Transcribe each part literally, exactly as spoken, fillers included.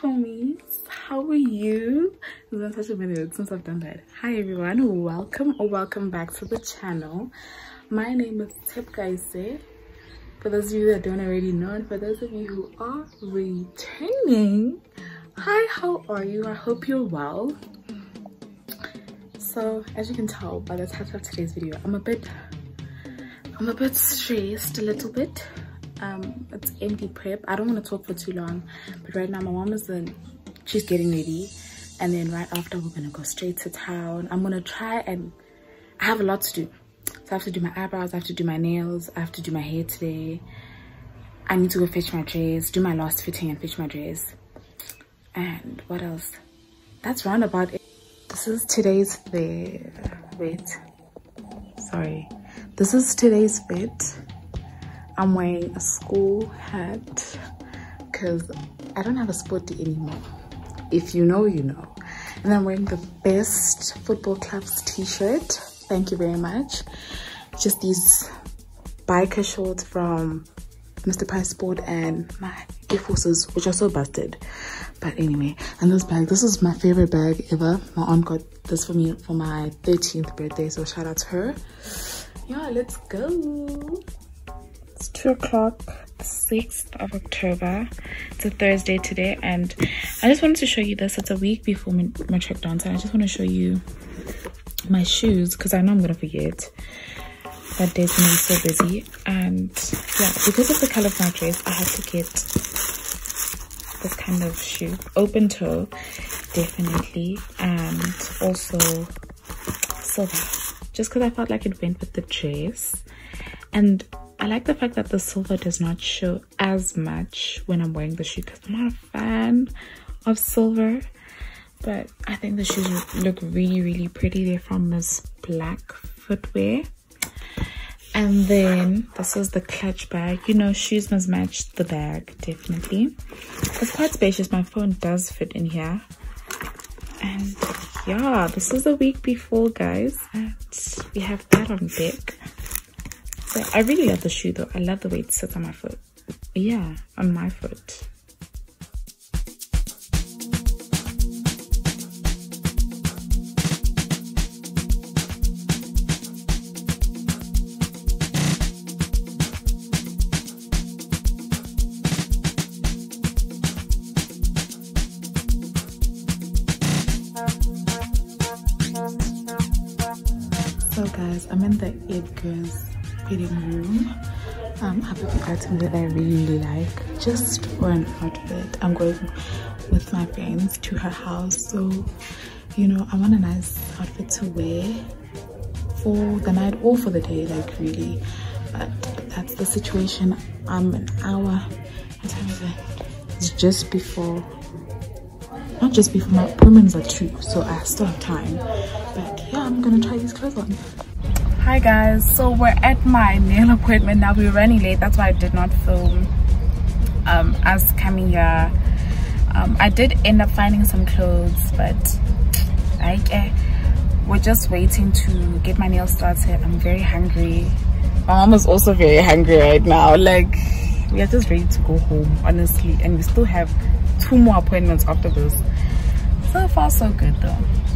homies, how are you? It's been such a minute since I've done that. Hi everyone, welcome or welcome back to the channel. My name is Appt. For those of you that don't already know, and for those of you who are returning, hi, how are you? I hope you're well. So as you can tell by the title of today's video, I'm a bit I'm a bit stressed, a little bit. Um it's empty prep. I don't want to talk for too long, but right now my mom is in, she's getting ready, and then right after we're gonna go straight to town. I'm gonna try, and I have a lot to do. So I have to do my eyebrows, I have to do my nails, I have to do my hair today. I need to go fetch my dress, do my last fitting and fetch my dress. And what else? That's round about it. This is today's fit. Wait, sorry. This is today's fit. I'm wearing a school hat because I don't have a sporty anymore. If you know, you know. And I'm wearing the best football club's t-shirt. Thank you very much. Just these biker shorts from Mister Price Sport and my Air Forces, which are so busted. But anyway, and this bag, this is my favorite bag ever. My aunt got this for me for my thirteenth birthday, so shout out to her. Yeah, let's go. It's two o'clock, sixth of October. It's a Thursday today, and I just wanted to show you this. It's a week before my, my trip down, so I just want to show you my shoes because I know I'm gonna forget. That day's gonna be so busy, and yeah, because of the color of my dress, I had to get this kind of shoe, open toe, definitely, and also silver, just because I felt like it went with the dress. And I like the fact that the silver does not show as much when I'm wearing the shoe because I'm not a fan of silver. But I think the shoes look really, really pretty. They're from Miss Black Footwear. And then this is the clutch bag. You know, shoes must match the bag, definitely. It's quite spacious. My phone does fit in here. And yeah, this is the week before, guys. And we have that on deck. So I really love the shoe though. I love the way it sits on my foot. Yeah, on my foot. So guys, I'm in the Edgar's fitting room. Um, I picked an item that I really, really like just for an outfit. I'm going with my friends to her house, so you know, I want a nice outfit to wear for the night or for the day, like really. But that's the situation. I'm an hour, what time is it? It's just before, not just before, my appointment's at two, so I still have time. But yeah, I'm gonna try these clothes on. Hi guys, so we're at my nail appointment now. We were running late, that's why I did not film um us coming here. um I did end up finding some clothes, but like eh, we're just waiting to get my nails started. I'm very hungry. My mom is also very hungry right now. Like, we are just ready to go home, honestly, and we still have two more appointments after this. So far so good though.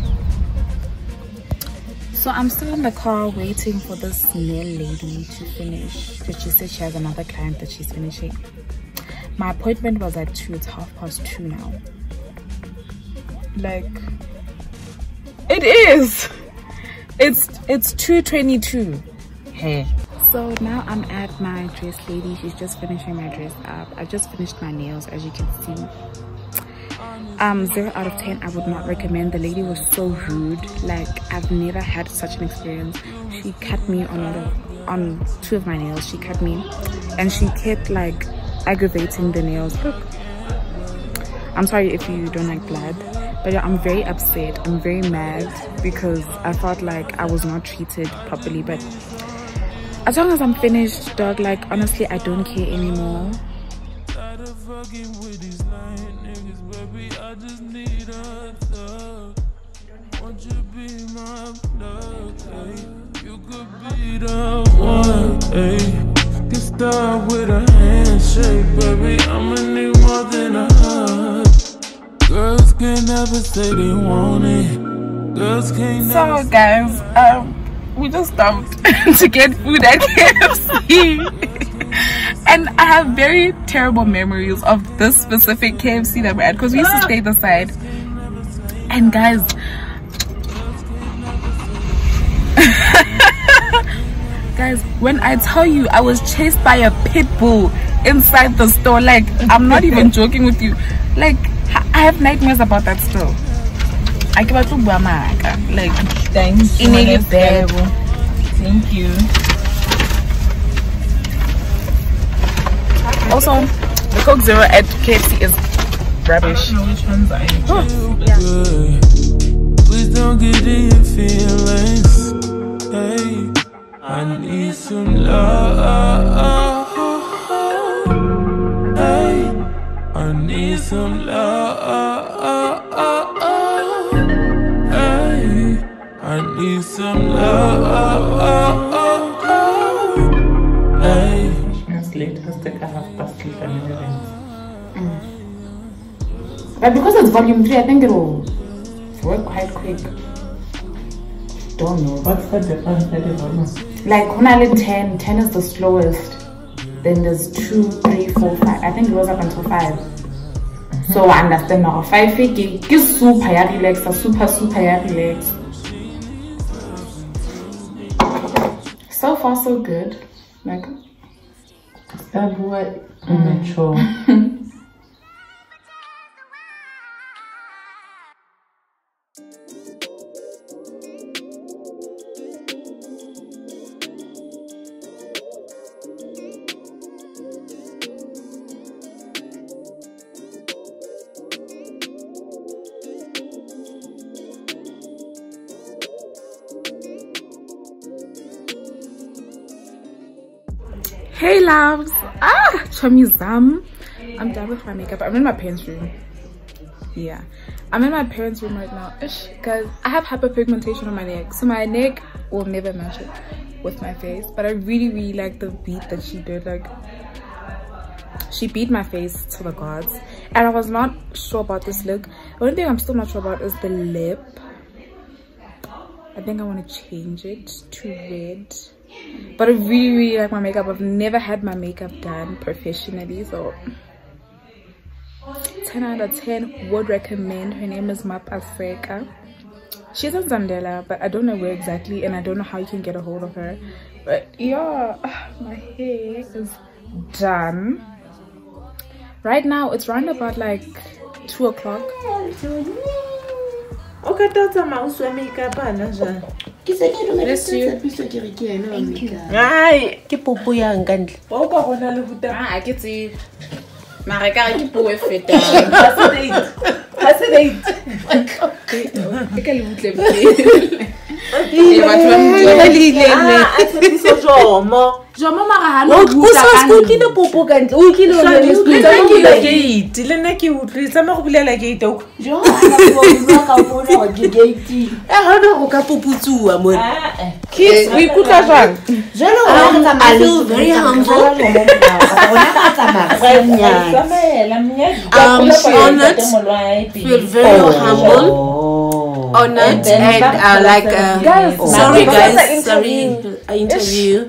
So I'm still in the car waiting for this nail lady to finish because she said she has another client that she's finishing. My appointment was at two. It's half past two now. Like, it is. It's it's two twenty-two. Hey. So now I'm at my dress lady. She's just finishing my dress up. I just finished my nails, as you can see. Um zero out of ten. I would not recommend. The lady was so rude. Like, I've never had such an experience. She cut me on the on two of my nails. She cut me, and she kept like aggravating the nails. Look, I'm sorry if you don't like blood, but yeah, I'm very upset. I'm very mad because I felt like I was not treated properly. But as long as I'm finished, dog, like, honestly, I don't care anymore. I just need a thug. Won't you be my plug, ay? You could be the one, ay. Get started with a handshake, baby. I'ma need more than a hug. never say they want it. Girls can't So guys, um, we just stopped to get food at K F C. And I have very terrible memories of this specific K F C that we're at because we used to stay the side. And guys, guys, when I tell you I was chased by a pit bull inside the store, like I'm not even joking with you. Like I have nightmares about that still. I give it to Buamaka. Like thanks. Bad. Thank you. Also, the Coke Zero at K F C is rubbish. I don't know which ones I oh, yeah. Please don't get in your feelings. Hey, I need some love. Hey, I need some love. Hey, I need some love. Hey. Late has the half past sleep and mm. But because it's volume three, I think it will work quite quick. Don't know. What's the difference? Like when I did ten, ten is the slowest. Then there's two, three, four, five. I think it goes up until five. Mm-hmm. So I understand now. Five is super ya relax, super super ya relax. So far so good. Like. That what mature. Hey loves, ah, Chamizam. I'm done with my makeup. I'm in my parents' room. Yeah, I'm in my parents' room right now. Ish, guys, I have hyperpigmentation on my neck, so my neck will never match it with my face. But I really, really like the beat that she did. Like, she beat my face to the gods, and I was not sure about this look. The only thing I'm still not sure about is the lip. I think I want to change it to red. But I really, really like my makeup. I've never had my makeup done professionally, so ten out of ten would recommend. Her name is Mapaseka. She's in Zandela, but I don't know where exactly, and I don't know how you can get a hold of her. But yeah, my hair is done. Right now, it's around about like two o'clock. Okay, that's a mouse makeup. Bless you. Thank you. Ay, ke popo yang kan. Wa ka gona le buta. Ah, ke tse. Mara ka ke popo e feta. Hase date. Ke ka le butle butle. E batho ba mo le le. Ah, a tsebiso jomo. Jomo mara ha no buta kan. O ke le popo kan. O ke le le skuta ke le gate. Le nna ke utlwisa ma go bulela gate o. Jo ana go bua ka bona go gate. Eh ha no go ka poputsuwa mo. Kids, we could have done. I feel very humble. I'm honored. Feel very humble. Honored and uh, like uh, guys, sorry guys, sorry interview.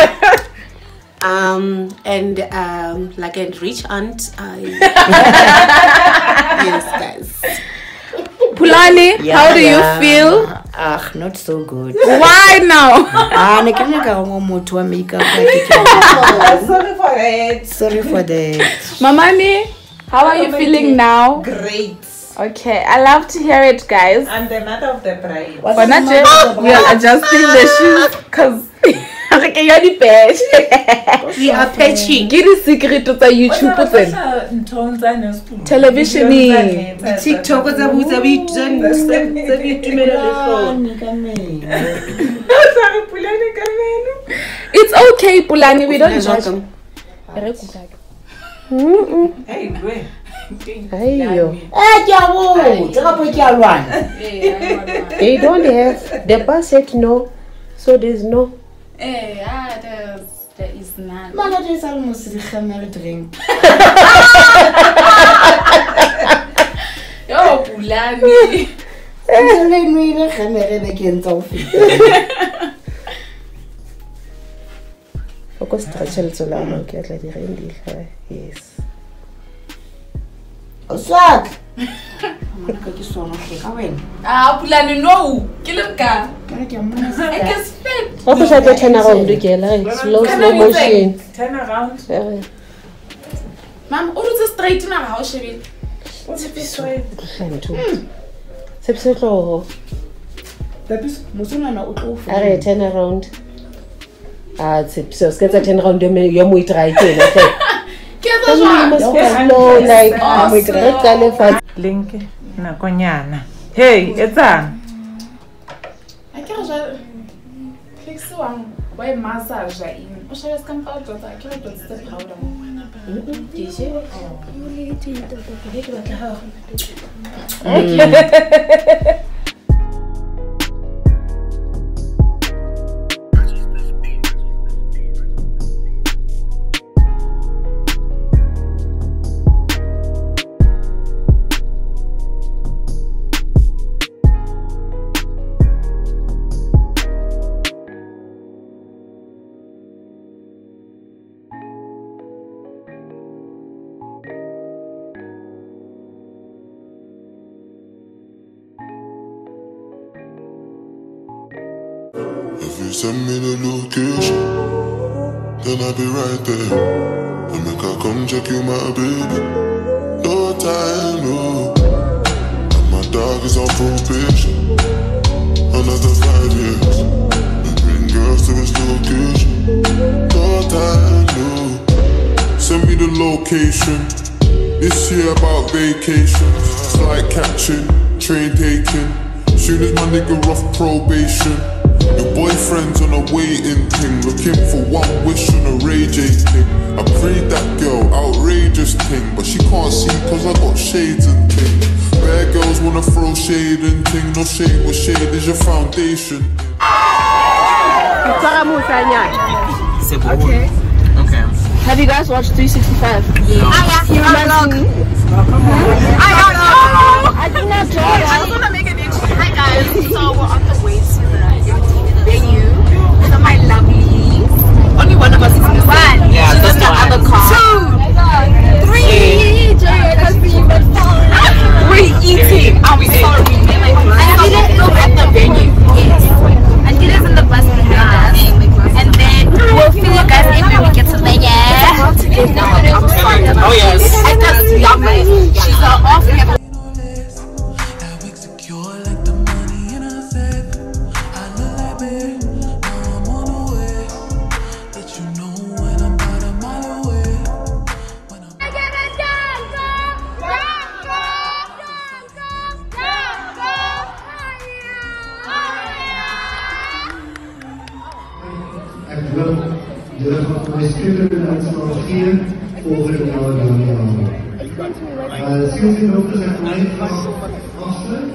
um and um like a rich aunt. I yes guys. Pulani, yeah, how do yeah. you feel? Ah, not so good. Why now? Ah, I can't go more to makeup. Sorry for it. Sorry for that. Mamani, how are you feeling now? Great. Okay, I love to hear it, guys. I'm the mother of the bride. But not just we are adjusting the shoes because we are patching. Get a secret to the YouTube television. TikTok was a booth of each and it's okay, Pulani, we don't judge. Hey, great. Hey yo. They don't have the bus said no, so there's no. Eh, ah, there's there is none. Mama, there's almost the camera drink. Yo, Pulani. plain meal khamere be ke ntse o feta. Focus stretchel tsola mo ke tla di rendi. Yes. Oswak. Amana ka ke sona hle ka wena. Ah, pulane no. Ke le ka. Ka ke amana sa. I can spit. What was I to turn around again? Like slow slow motion. Turn around. Yeah. Mom, o rutse straight na ga o shebile. What's the best way? Sepsetlo. Tapis mosona na o tlo fu. Are turn around. Ah, sepso. Sketsa turn around yo yo mo try tena. Ke tlo jwa. No, like I'm with red color for Link na konyana. Hey, etsang. I ke ja. Fix one. Why massage in? O shaya ska mpa tota. Ke re tota tse powder. Dice. If you send me the location, then I'll be right there. I make her come check you, my baby. No time, no. And my dog is on probation. Another five years. We bring girls to his location. No time, no. Send me the location. This year about vacation. Flight catching, train taking. Soon as my nigga off probation. Your boyfriend's on a waiting thing, looking for one wish on a Ray J thing. I prayed that girl, outrageous thing, but she can't see cause I got shades and thing. Bad girls wanna throw shade and thing, no shade, what shade is your foundation? Okay. Okay. Have you guys watched three sixty-five? Yeah. I am vlog. I don't know. I did not try I just want to make an intro. Hi guys. So we're on the way to the venue. These are my lovelies. Only one of us is missing. One. Yeah, She's that's in the one. other car. Two. Three. We're eating. I'm sorry. And so we're still at the venue. Yes. And it is in the bus behind us. And then we'll fill you guys in when we get to Vegas. I'm sorry. Oh yes. I just love it. She's an off-camera. Mijn studenten uit vanaf vier volgende jaar dan die andere. Sinds ik ook gezegd mijn vast vasten.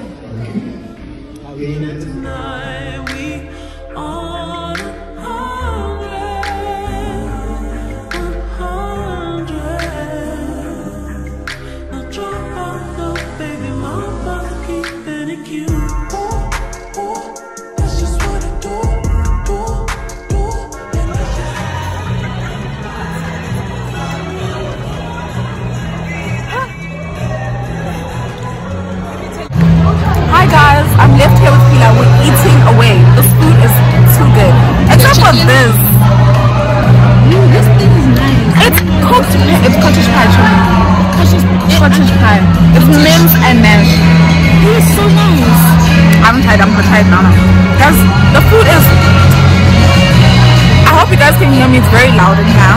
Hi guys, I'm left here with Pila. We're eating away. This food is too good. Except for this. Mm, this thing is nice. It's cooked. It's cottage pie. Cottage, cottage pie. It's mince and mash. It is so nice. I haven't tried. I'm gonna try it now. Guys, the food is. I hope you guys can hear me. It's very loud in here.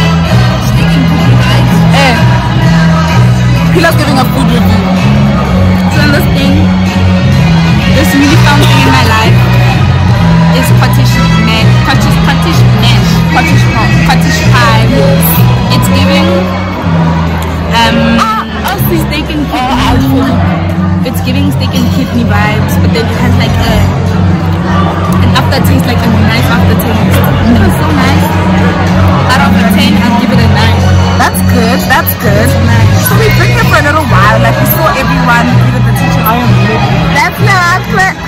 Eh. Pila's giving a food review. So this thing. This really fun thing in my life is cottage mash, cottage, cottage mash, cottage pie, cottage pie. It's giving um ah, also steak and kidney. It's giving steak and kidney vibes, but then it has like a an aftertaste, like a nice aftertaste. It was so nice. Out of a ten, I'll give it a nine. That's good. That's good. So we been here for a little while. Like we saw everyone. We did the teacher. I am living. That's not.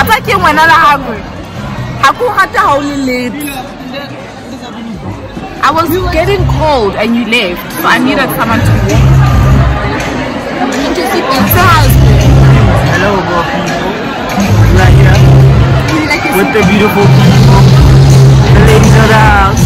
What's like you when I'm hungry? Haku hata hauli late. I was getting cold and you left, so I needed someone to walk. Hello, good people. We are here with the beautiful people, the ladies of the house.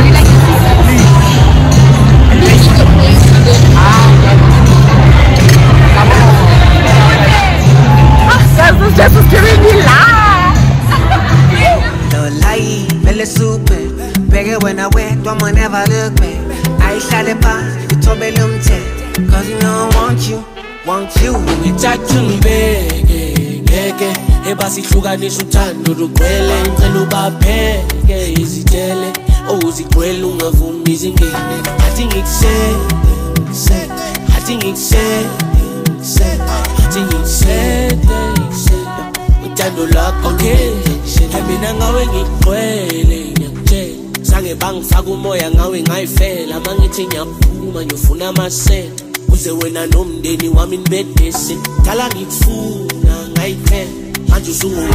This just was giving me life. No lie, feel super. Bigger when I went, don't never look back. I shot it by, you told me them tech. Cause you know I want you, want you. We touch you, baby. Ebasi hluka nisuthando lugcwele ngicela ubapheke izitshele ozigcwele ungavumi izingene athi ngikusele sele athi ngikusele sele athi ngikusele uthando lakho okay mina ngawe ngigcwele ngiyakutshela sange bangifaka umoya ngawe ngayifela mangithi ngiyaphuma ngiyofuna amasela uze wena nomndeni wami nibedese dala ngikufuna ngayiphela manje usungu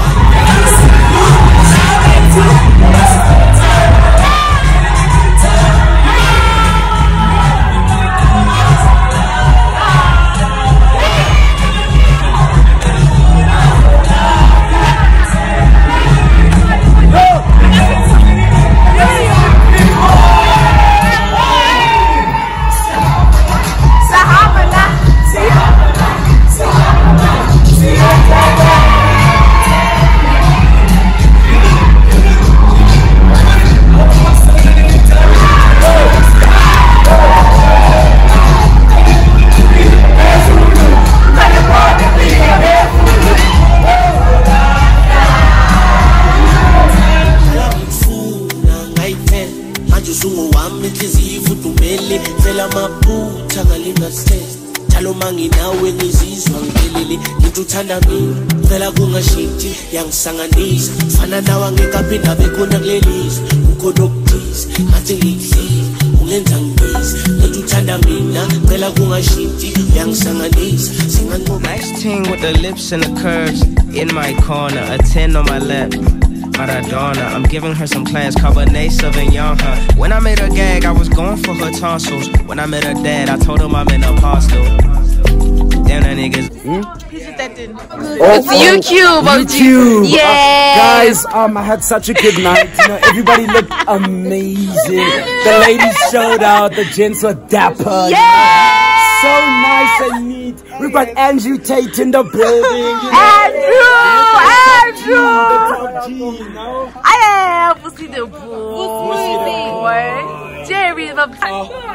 yangisanganisa fana nawe ngekaphinda bekhona kulelizwe ukhona okuthisa ngathi ngikudlile ungenza ngibize lethi uthanda mina cela kungashintshi yangisanganisa singanqoba. Nice ting with the lips and the curves in my corner, a ten on my lap. Maradona, I'm giving her some class, Cabernet Sauvignon, huh? When I made her gag, I was going for her tonsils. When I met her dad, I told him I'm an apostle. Damn that niggas. Hmm? Oh, it's YouTube, YouTube. Yeah. Uh, guys, um, I had such a good night. You know, everybody looked amazing. The ladies showed out. The gents were dapper. Yeah. You know? So nice and neat. We've got Andrew Tate in the building. You know? Andrew, Andrew. The top G, you know? I am Pussy the boy. Jerry the boy.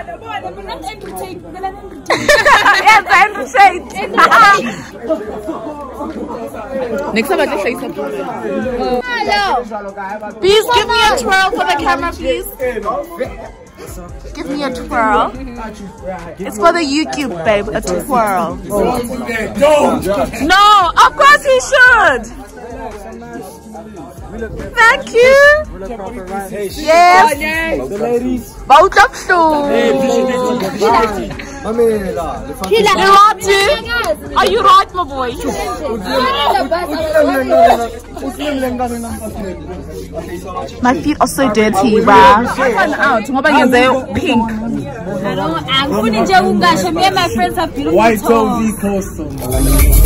Yes, Andrew Tate. Next time I just say something. Hello. Please give me a twirl for the camera, please. Give me a twirl. It's for the YouTube, babe. A twirl. No, of course he should. Thank you. Yes. The ladies. Both of you. Are you right, my boy? My feet are so dirty, wow. I went out. What about you? Pink. I don't. I'm going to me and my friends have beautiful White Toby Coastal.